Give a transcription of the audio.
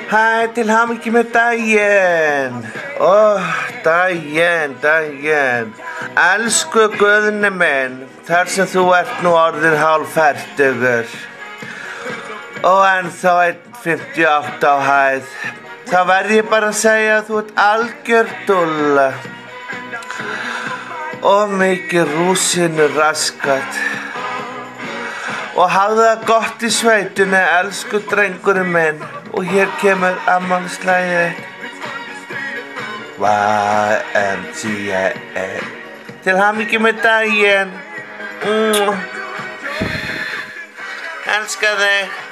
Hæ, til hamingju með daginn. Daginn. Elsku Guðni minn, þar sem þú ert nú orðinn hálffertugur og ennþá 1,58 á hæð, þá verð ég bara að segja að þú ert algjör dúlla og mikið rúsinu raskat. Og hafðu það gott í sveitunni, elsku drengurinn minn. Og hér kemur afmælisslagið YMCA. Til hamingju með daginn. Elska þig.